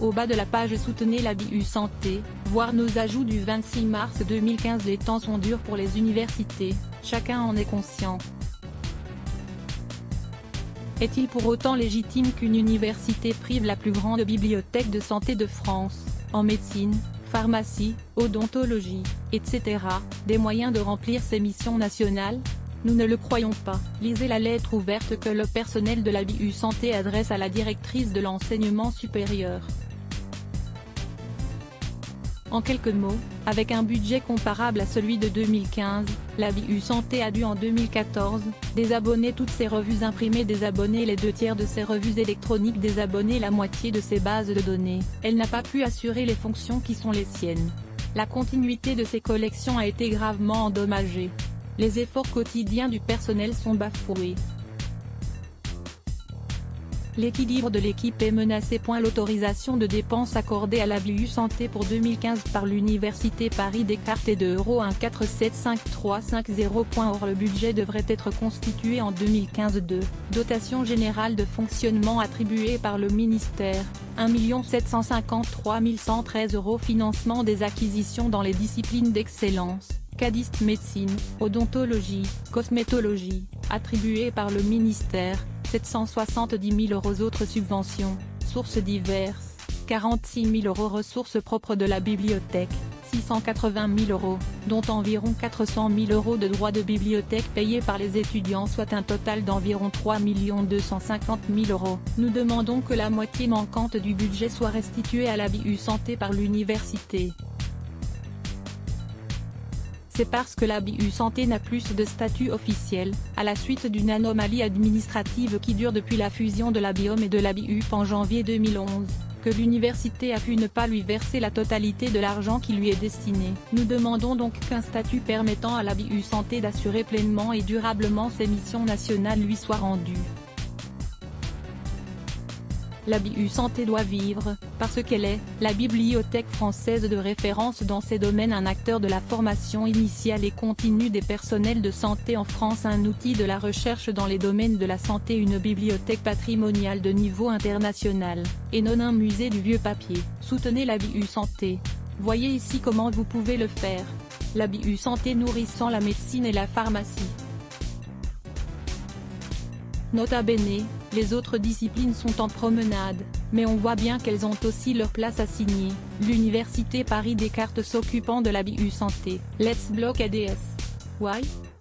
Au bas de la page soutenez la BU Santé, voir nos ajouts du 26 mars 2015. Les temps sont durs pour les universités, chacun en est conscient. Est-il pour autant légitime qu'une université prive la plus grande bibliothèque de santé de France, en médecine, pharmacie, odontologie, etc., des moyens de remplir ses missions nationales? Nous ne le croyons pas. Lisez la lettre ouverte que le personnel de la BU Santé adresse à la directrice de l'enseignement supérieur. En quelques mots, avec un budget comparable à celui de 2015, la BU Santé a dû en 2014, désabonner toutes ses revues imprimées, désabonner les 2/3 de ses revues électroniques, désabonner la moitié de ses bases de données. Elle n'a pas pu assurer les fonctions qui sont les siennes. La continuité de ses collections a été gravement endommagée. Les efforts quotidiens du personnel sont bafoués. L'équilibre de l'équipe est menacé. L'autorisation de dépenses accordée à la BU Santé pour 2015 par l'Université Paris Descartes est de €1,475350. Or le budget devrait être constitué en 2015 de dotation générale de fonctionnement attribuée par le ministère, 1 753 113 €. Financement des acquisitions dans les disciplines d'excellence, cadiste médecine, odontologie, cosmétologie, attribuée par le ministère, 770 000 €. Autres subventions, sources diverses, 46 000 €. Ressources propres de la bibliothèque, 680 000 €, dont environ 400 000 € de droits de bibliothèque payés par les étudiants, soit un total d'environ 3 250 000 €. Nous demandons que la moitié manquante du budget soit restituée à la BU Santé par l'université. C'est parce que la BU Santé n'a plus de statut officiel, à la suite d'une anomalie administrative qui dure depuis la fusion de la BIOM et de la BUP en janvier 2011, que l'université a pu ne pas lui verser la totalité de l'argent qui lui est destiné. Nous demandons donc qu'un statut permettant à la BU Santé d'assurer pleinement et durablement ses missions nationales lui soit rendu. La BU Santé doit vivre, parce qu'elle est, la bibliothèque française de référence dans ces domaines, un acteur de la formation initiale et continue des personnels de santé en France, un outil de la recherche dans les domaines de la santé, une bibliothèque patrimoniale de niveau international, et non un musée du vieux papier. Soutenez la BU Santé. Voyez ici comment vous pouvez le faire. La BU Santé nourrissant la médecine et la pharmacie. Nota bene, les autres disciplines sont en promenade, mais on voit bien qu'elles ont aussi leur place à signer. L'Université Paris Descartes s'occupant de la BU Santé. Let's block ADS. Why?